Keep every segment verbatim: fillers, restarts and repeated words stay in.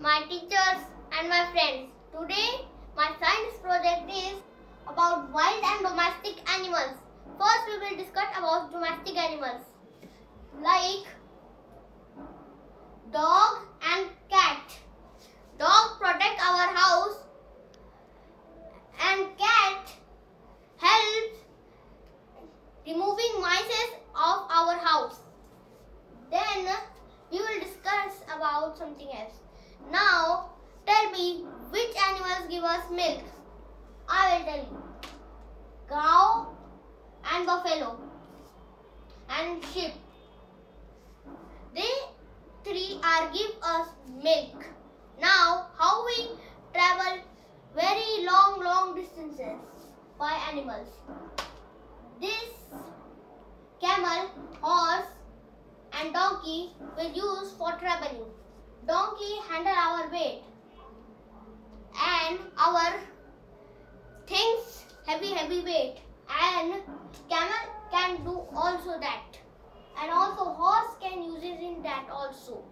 my teachers and my friends. Today my science project is about wild and domestic animals. First we will discuss about domestic animals like dog and cat. Dog protect our house and cat helps removing mice of our house. Then we will discuss about something else. Now tell me which animals give us milk. I will tell you. Cow and buffalo and sheep. They three are give us milk. Now how we travel very long long distances by animals. This camel, horse and donkey will use for traveling. Donkey handle our weight and our things heavy heavy weight, and camel can do also that, and also horse can use it in that also.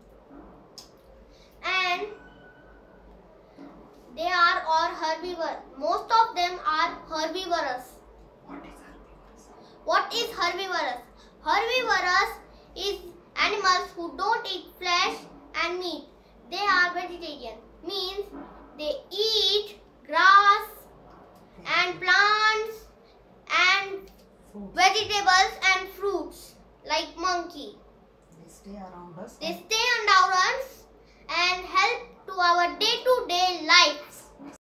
And they are all herbivores. Most of them are herbivorous. What is herbivorous? Herbivorous is animals who don't eat flesh and meat. They are vegetarian. Means they eat grass and plants and vegetables and fruits like monkey. They stay around us. They stay around us and help to our day-to-day life.